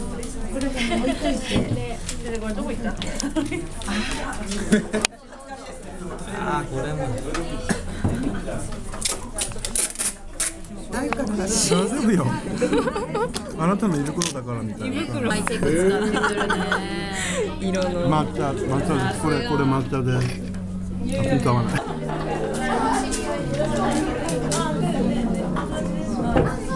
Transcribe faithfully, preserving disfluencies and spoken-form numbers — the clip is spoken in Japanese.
これも置いといて。で、これどこ行った？ ああ、これも。 大丈夫よ。あなたの胃袋だからみたいな。 胃袋ハイテク使ってくるね。 色の抹茶、抹茶です。これ、これ抹茶です。あ、使わない。